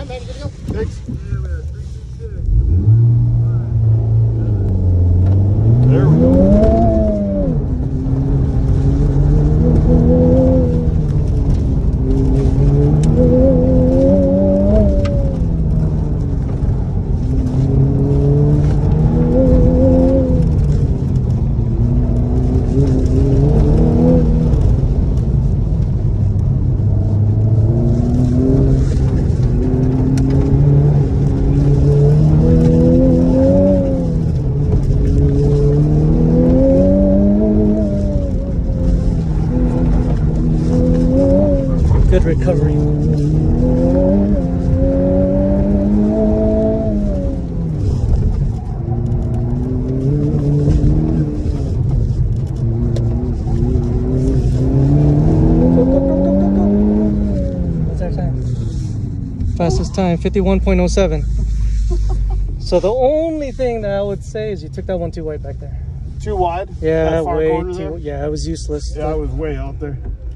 right, man, you good to go? Thanks. There we go. Good recovery. What's our time? Fastest time, 51.07. So the only thing that I would say is you took that one too wide back there. Too wide? Yeah, that far way corner too. there? Yeah, it was useless. Yeah, I was way out there.